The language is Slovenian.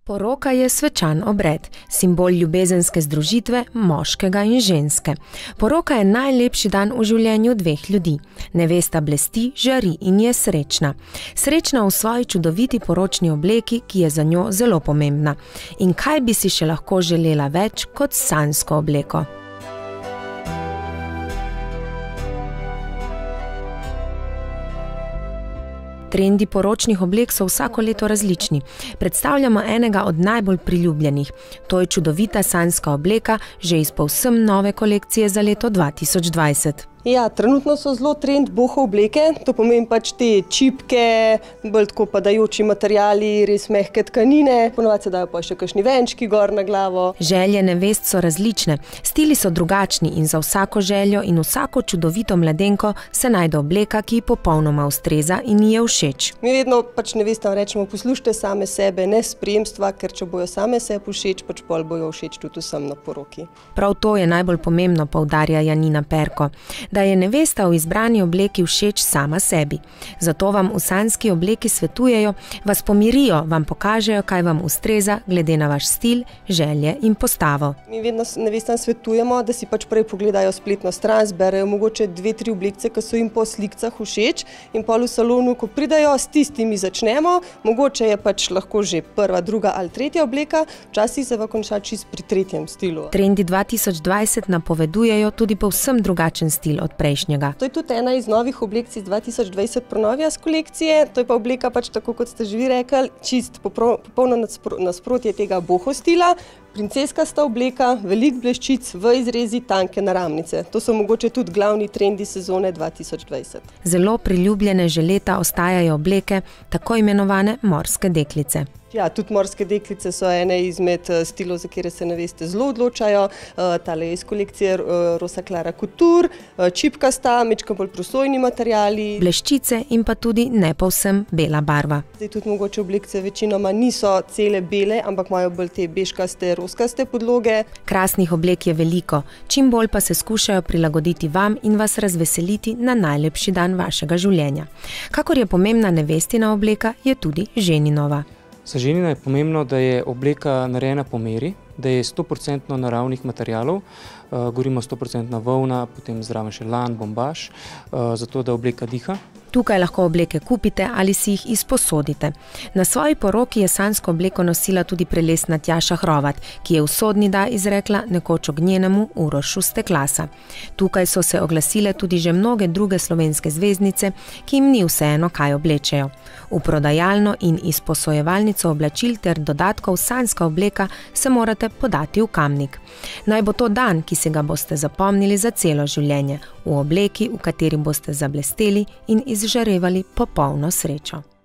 Poroka je svečan obred, simbol ljubezenske združitve moškega in ženske. Poroka je najlepši dan v življenju dveh ljudi. Nevesta blesti, žari in je srečna. Srečna v svoji čudoviti poročni obleki, ki je za njo zelo pomembna. In kaj bi si še lahko želela več kot sanjsko obleko? Trendi poročnih oblek so vsako leto različni. Predstavljamo enega od najbolj priljubljenih. To je čudovita sanjska obleka, že iz povsem nove kolekcije za leto 2020. Ja, trenutno so zelo trend boho obleke, to pomeni pač te čipke, bolj tako padajoči materiali, res mehke tkanine, ponovadi se dajo pa še kakšni venčki gor na glavo. Želje nevest so različne, stili so drugačni in za vsako željo in vsako čudovito mladenko se najde obleka, ki ji popolnoma ustreza in ji je všeč. Mi vedno pač nevestam rečemo, poslušajte same sebe, ne spremstva, ker če bojo same sebi všeč, pač pol bojo všeč tudi vsem na poroki. Prav to je najbolj pomembno, poudarja Janina Perko, da je nevesta v izbrani obleki všeč sama sebi. Zato vam v sanjski obleki svetujejo, vas pomirijo, vam pokažejo, kaj vam ustreza glede na vaš stil, želje in postavo. Mi vedno nevestam svetujemo, da si pač prej pogledajo spletno stran, zberejo mogoče 2-3 oblekce, ki so jim po slikcah všeč in pol v salonu, ko pridajo, s tistimi začnemo, mogoče je pač lahko že prva, druga ali tretja obleka, včasih se va konča čist pri tretjem stilu. Trendi 2020 napovedujejo tudi povsem drugačen stil od prejšnjega. To je tudi ena iz novih oblekcij iz 2020 pronovija z kolekcije, to je pa obleka pač tako, kot ste že vi rekli, čist popolno nasprotje tega boho stila. Princeskasta obleka, veliko bleščic, v izrezi, tanke naramnice. To so mogoče tudi glavni trendi sezone 2020. Zelo priljubljene že leta ostajajo obleke, tako imenovane morske deklice. Ja, tudi morske deklice so ene izmed stilov, za kere se neveste zelo odločajo. Tale je iz kolekcije Rosa Clara Couture, čipkasta, mečkam bolj prosojni materiali. Bleščice in pa tudi ne povsem bela barva. Zdaj tudi mogoče oblekce večinoma niso cele bele, ampak imajo bolj te bežkaste, roskaste podloge. Krasnih oblek je veliko, čim bolj pa se skušajo prilagoditi vam in vas razveseliti na najlepši dan vašega življenja. Kakor je pomembna nevestina obleka, je tudi ženinova. Za ženina je pomembno, da je obleka narejena po meri, da je 100% naravnih materialov, govorimo 100% volna, potem zraven še lan, bombaž, zato da obleka diha. Tukaj lahko obleke kupite ali si jih izposodite. Na svoji poroki je sanjsko obleko nosila tudi prelesna Tjaša Hrovat, ki je usodni da izrekla nekoč ognjenemu Urošu Steklasa. Tukaj so se oglasile tudi že mnoge druge slovenske zvezdnice, ki jim ni vseeno, kaj oblečejo. V prodajalno in izposojevalnico oblačil ter dodatkov sanjska obleka se morate podati v Kamnik. Naj bo to dan, ki se ga boste zapomnili za celo življenje, v obleki, v kateri boste zablesteli in izžarevali popolno srečo.